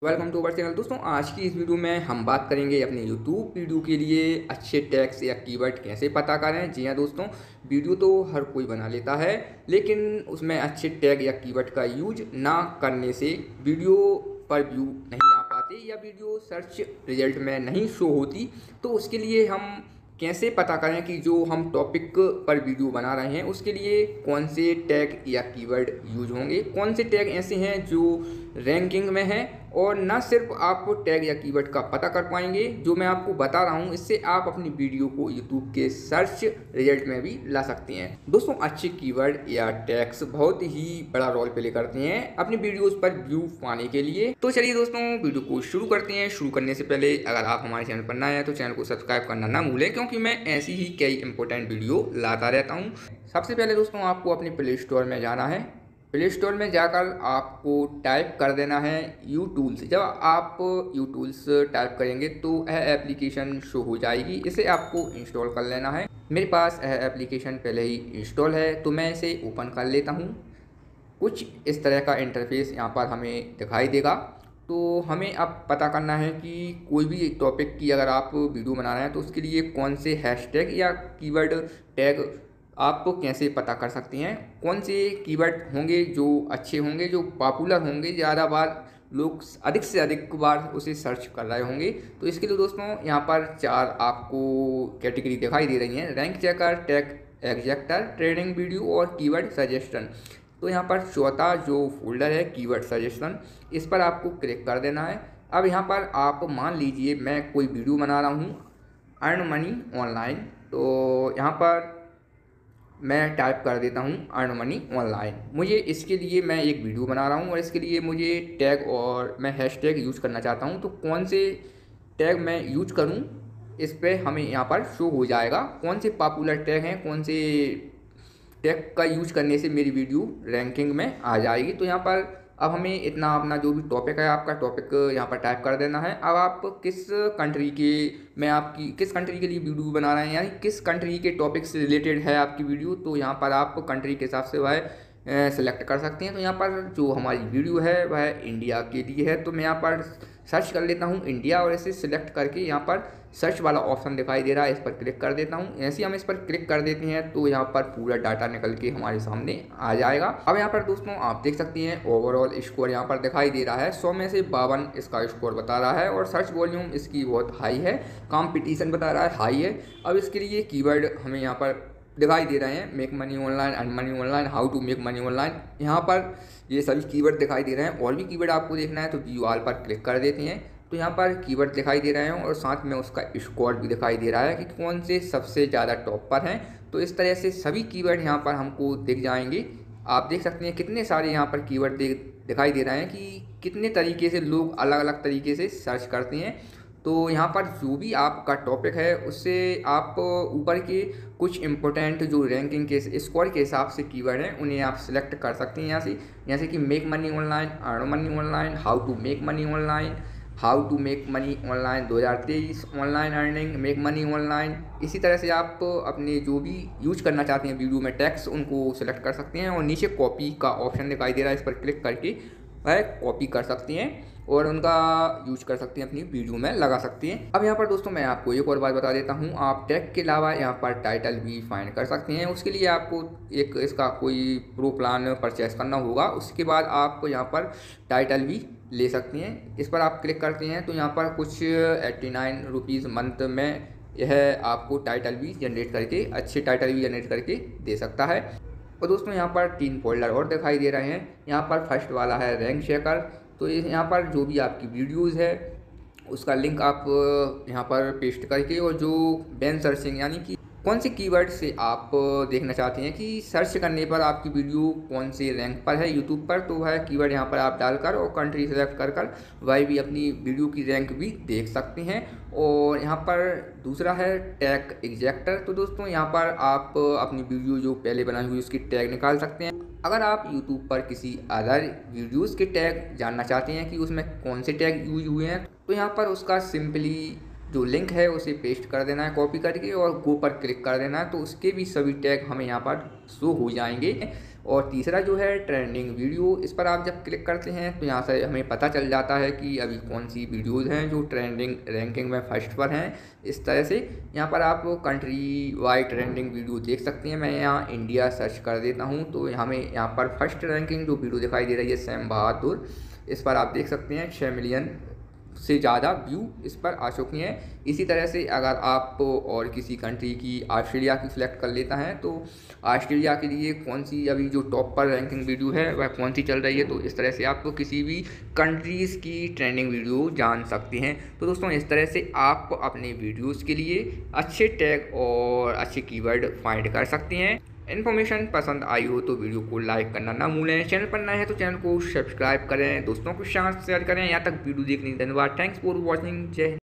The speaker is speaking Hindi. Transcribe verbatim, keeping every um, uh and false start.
Welcome to our channel. दोस्तों, आज की इस वीडियो में हम बात करेंगे अपने यूट्यूब वीडियो के लिए अच्छे टैग्स या कीवर्ड कैसे पता करें। जी हाँ दोस्तों, वीडियो तो हर कोई बना लेता है, लेकिन उसमें अच्छे टैग या कीवर्ड का यूज ना करने से वीडियो पर व्यू नहीं आ पाते या वीडियो सर्च रिजल्ट में नहीं शो होती। तो उसके लिए हम कैसे पता करें कि जो हम टॉपिक पर वीडियो बना रहे हैं उसके लिए कौन से टैग या कीवर्ड यूज होंगे, कौन से टैग ऐसे हैं जो रैंकिंग में हैं। और ना सिर्फ आप टैग या कीवर्ड का पता कर पाएंगे, जो मैं आपको बता रहा हूं इससे आप अपनी वीडियो को यूट्यूब के सर्च रिजल्ट में भी ला सकते हैं। दोस्तों, अच्छे कीवर्ड या टैग्स बहुत ही बड़ा रोल प्ले करते हैं अपनी वीडियोस पर व्यू पाने के लिए। तो चलिए दोस्तों, वीडियो को शुरू करते हैं। शुरू करने से पहले अगर आप हमारे चैनल पर नए हैं तो चैनल को सब्सक्राइब करना ना भूलें, क्योंकि मैं ऐसी ही कई इंपॉर्टेंट वीडियो लाता रहता हूँ। सबसे पहले दोस्तों, आपको अपने प्ले स्टोर में जाना है। प्ले स्टोर में जाकर आपको टाइप कर देना है यू टूल्स। जब आप यू टूल्स टाइप करेंगे तो यह एप्लीकेशन शो हो जाएगी, इसे आपको इंस्टॉल कर लेना है। मेरे पास यह एप्लीकेशन पहले ही इंस्टॉल है तो मैं इसे ओपन कर लेता हूँ। कुछ इस तरह का इंटरफेस यहाँ पर हमें दिखाई देगा। तो हमें अब पता करना है कि कोई भी टॉपिक की अगर आप वीडियो बना रहे हैं तो उसके लिए कौन से हैशटैग या कीवर्ड टैग आप कैसे पता कर सकते हैं, कौन से कीवर्ड होंगे जो अच्छे होंगे, जो पॉपुलर होंगे, ज़्यादा बार लोग अधिक से अधिक बार उसे सर्च कर रहे होंगे। तो इसके लिए दोस्तों यहाँ पर चार आपको कैटेगरी दिखाई दे रही हैं: rank checker, tag extractor, trading video और कीवर्ड सजेशन। तो यहाँ पर चौथा जो फोल्डर है कीवर्ड सजेशन, इस पर आपको क्लिक कर देना है। अब यहाँ पर आप मान लीजिए मैं कोई वीडियो बना रहा हूँ अर्न मनी ऑनलाइन, तो यहाँ पर मैं टाइप कर देता हूँ अर्न मनी ऑनलाइन। मुझे इसके लिए मैं एक वीडियो बना रहा हूँ और इसके लिए मुझे टैग और मैं हैशटैग यूज़ करना चाहता हूँ। तो कौन से टैग मैं यूज करूँ, इस पे हमें यहाँ पर शो हो जाएगा कौन से पॉपुलर टैग हैं, कौन से टैग का यूज करने से मेरी वीडियो रैंकिंग में आ जाएगी। तो यहाँ पर अब हमें इतना अपना जो भी टॉपिक है, आपका टॉपिक यहाँ पर टाइप कर देना है। अब आप किस कंट्री के में आपकी किस कंट्री के लिए वीडियो बना रहे हैं, यानी किस कंट्री के टॉपिक से रिलेटेड है आपकी वीडियो, तो यहाँ पर आप कंट्री के हिसाब से वह सेलेक्ट कर सकते हैं। तो यहाँ पर जो हमारी वीडियो है वह इंडिया के लिए है, तो मैं यहाँ पर सर्च कर लेता हूँ इंडिया और इसे सिलेक्ट करके यहाँ पर सर्च वाला ऑप्शन दिखाई दे रहा है, इस पर क्लिक कर देता हूँ। ऐसे ही हम इस पर क्लिक कर देते हैं तो यहाँ पर पूरा डाटा निकल के हमारे सामने आ जाएगा। अब यहाँ पर दोस्तों आप देख सकते हैं ओवरऑल स्कोर यहाँ पर दिखाई दे रहा है, सौ में से बावन इसका स्कोर बता रहा है और सर्च वॉल्यूम इसकी बहुत हाई है, कॉम्पिटिशन बता रहा है हाई है। अब इसके लिए कीवर्ड हमें यहाँ पर दिखाई दे रहे हैं: make money online, earn money online, how to make money online. यहाँ पर ये सभी कीवर्ड दिखाई दे रहे हैं। और भी कीवर्ड आपको देखना है तो व्यू ऑल पर क्लिक कर देते हैं, तो यहाँ पर कीवर्ड दिखाई दे रहे हैं और साथ में उसका स्कोर भी दिखाई दे रहा है कि कौन से सबसे ज़्यादा टॉप पर हैं। तो इस तरह से सभी कीवर्ड यहाँ पर हमको दिख जाएंगे। आप देख सकते हैं कितने सारे यहाँ पर कीवर्ड दिखाई दे रहे हैं कि कितने तरीके से लोग अलग अलग तरीके से सर्च करते हैं। तो यहाँ पर जो भी आपका टॉपिक है उससे आप ऊपर के कुछ इम्पोर्टेंट जो रैंकिंग के स्कोर के हिसाब से कीवर्ड हैं उन्हें आप सिलेक्ट कर सकते हैं यहाँ से, जैसे कि make money online, earn money online, how to make money online, how to make money online दो हज़ार तेईस, online earning, make money online. इसी तरह से आप अपने जो भी यूज करना चाहते हैं वीडियो में टैग्स, उनको सेलेक्ट कर सकते हैं और नीचे कॉपी का ऑप्शन दिखाई दे रहा है, इस पर क्लिक करके वह कॉपी कर सकते हैं और उनका यूज कर सकते हैं, अपनी वीडियो में लगा सकते हैं। अब यहाँ पर दोस्तों मैं आपको एक और बात बता देता हूँ, आप टैग के अलावा यहाँ पर टाइटल भी फाइंड कर सकते हैं। उसके लिए आपको एक इसका कोई प्रो प्लान परचेस करना होगा, उसके बाद आप यहाँ पर टाइटल भी ले सकते हैं। इस पर आप क्लिक करते हैं तो यहाँ पर कुछ एट्टी नाइन रुपीज़ मंथ में यह आपको टाइटल भी जनरेट करके, अच्छे टाइटल भी जनरेट करके दे सकता है। और दोस्तों यहाँ पर तीन फोल्डर और दिखाई दे रहे हैं। यहाँ पर फर्स्ट वाला है रैंक चेकर, तो यहाँ पर जो भी आपकी वीडियोज़ है उसका लिंक आप यहाँ पर पेस्ट करके, और जो बैन सर्चिंग यानी कि कौन से कीवर्ड से आप देखना चाहते हैं कि सर्च करने पर आपकी वीडियो कौन से रैंक पर है यूट्यूब पर, तो वह कीवर्ड यहाँ पर आप डालकर और कंट्री सेलेक्ट कर कर वह भी अपनी वीडियो की रैंक भी देख सकते हैं। और यहाँ पर दूसरा है टैग एग्जैक्टर, तो दोस्तों यहाँ पर आप अपनी वीडियो जो पहले बनाई हुई उसकी टैग निकाल सकते हैं। अगर आप यूट्यूब पर किसी अदर वीडियोज़ के टैग जानना चाहते हैं कि उसमें कौन से टैग यूज हुए हैं, तो यहाँ पर उसका सिंपली जो लिंक है उसे पेस्ट कर देना है कॉपी करके और गो पर क्लिक कर देना है, तो उसके भी सभी टैग हमें यहाँ पर शो हो जाएंगे। और तीसरा जो है ट्रेंडिंग वीडियो, इस पर आप जब क्लिक करते हैं तो यहाँ से हमें पता चल जाता है कि अभी कौन सी वीडियोज़ हैं जो ट्रेंडिंग रैंकिंग में फर्स्ट पर हैं। इस तरह से यहाँ पर आप कंट्री वाइड ट्रेंडिंग वीडियो देख सकते हैं। मैं यहाँ इंडिया सर्च कर देता हूँ तो हमें यहाँ पर फर्स्ट रैंकिंग जो वीडियो दिखाई दे रही है सैम बहादुर, इस पर आप देख सकते हैं छः मिलियन से ज़्यादा व्यू इस पर आ चुकी हैं। इसी तरह से अगर आप और किसी कंट्री की, ऑस्ट्रेलिया की सिलेक्ट कर लेता है तो ऑस्ट्रेलिया के लिए कौन सी अभी जो टॉप पर रैंकिंग वीडियो है वह कौन सी चल रही है, तो इस तरह से आप किसी भी कंट्रीज़ की ट्रेंडिंग वीडियो जान सकते हैं। तो दोस्तों इस तरह से आप अपने वीडियोज़ के लिए अच्छे टैग और अच्छे कीवर्ड फाइंड कर सकते हैं। इन्फॉर्मेशन पसंद आई हो तो वीडियो को लाइक करना ना भूलें। चैनल पर नए हैं तो चैनल को सब्सक्राइब करें, दोस्तों के साथ शेयर करें। यहाँ तक वीडियो देखने धन्यवाद। Thanks for watching. जय